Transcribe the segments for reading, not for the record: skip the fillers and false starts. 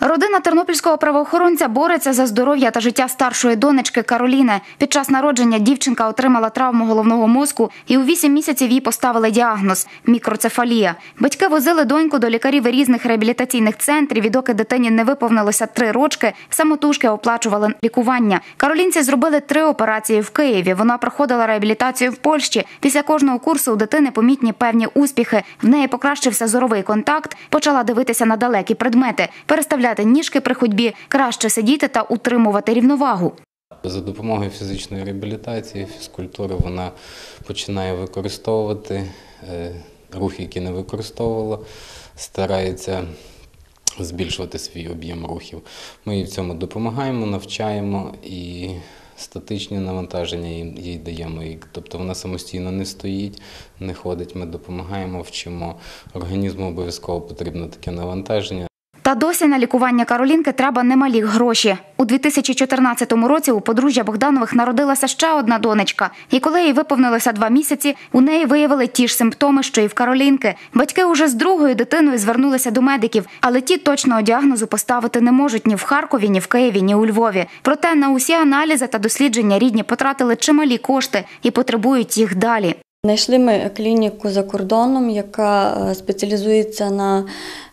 Родина тернопільського правоохоронця бореться за здоров'я та життя старшої донечки Кароліни. Під час народження дівчинка отримала травму головного мозку і у 8 місяців їй поставили діагноз – мікроцефалія. Батьки возили доньку до лікарів різних реабілітаційних центрів, і доки дитині не виповнилося 3 рочки, самотужки оплачували лікування. Каролінці зробили 3 операції в Києві. Вона проходила реабілітацію в Польщі. Після кожного курсу у дитини помітні певні успіхи. В неї покращився зоровий контакт, почала дивитися на далекі предмети, переставляти ніжки при ходьбі, краще сидіти та утримувати рівновагу. За допомогою фізичної реабілітації, фізкультури вона починає використовувати рухи, які не використовувала, старається збільшувати свій об'єм рухів. Ми їй в цьому допомагаємо, навчаємо і статичні навантаження їй даємо. Тобто вона самостійно не стоїть, не ходить, ми допомагаємо, вчимо. Організму обов'язково потрібно таке навантаження. Та досі на лікування Каролінки треба немалі гроші. У 2014 році у подружжя Богданових народилася ще одна донечка. І коли їй виповнилося 2 місяці, у неї виявили ті ж симптоми, що і в Каролінки. Батьки уже з другою дитиною звернулися до медиків, але ті точного діагнозу поставити не можуть ні в Харкові, ні в Києві, ні у Львові. Проте на усі аналізи та дослідження рідні потратили чималі кошти і потребують їх далі. Знайшли ми клініку за кордоном, яка спеціалізується на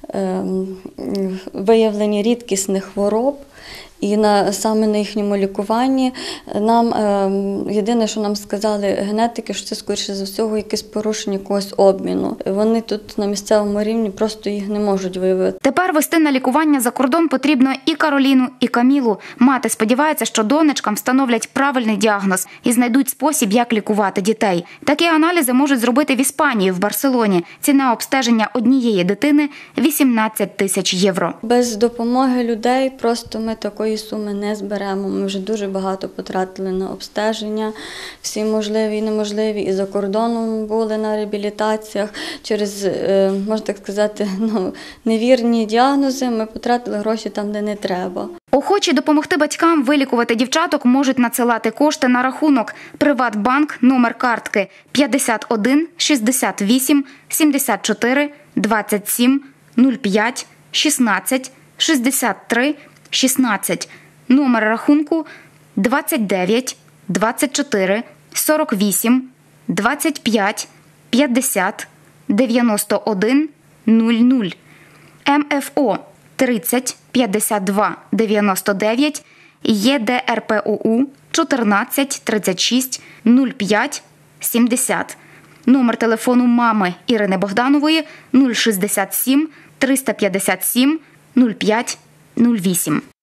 виявленні рідкісних хвороб. І саме на їхньому лікуванні нам єдине, що нам сказали генетики, що це, скоріше за всього, якесь порушення якогось обміну. Вони тут на місцевому рівні просто їх не можуть виявити. Тепер вести на лікування за кордон потрібно і Кароліну, і Камілу. Мати сподівається, що донечкам встановлять правильний діагноз і знайдуть спосіб, як лікувати дітей. Такі аналізи можуть зробити в Іспанії, в Барселоні. Ціна обстеження однієї дитини – 18 тисяч євро. Без допомоги людей просто ми такої суми не зберемо. Ми вже дуже багато потратили на обстеження, всі можливі і неможливі. І за кордоном були на реабілітаціях. Через, можна так сказати, невірні діагнози ми потратили гроші там, де не треба. Охочі допомогти батькам вилікувати дівчаток можуть надсилати кошти на рахунок «Приватбанк», номер картки 51 68 74 27 05 16 63 16, номер рахунку 29 24 48 25 50 91 00, МФО 30 52 99, ЄДРПОУ 14 36 05 70. Номер телефону мами Ірини Богданової 067 357 05 08.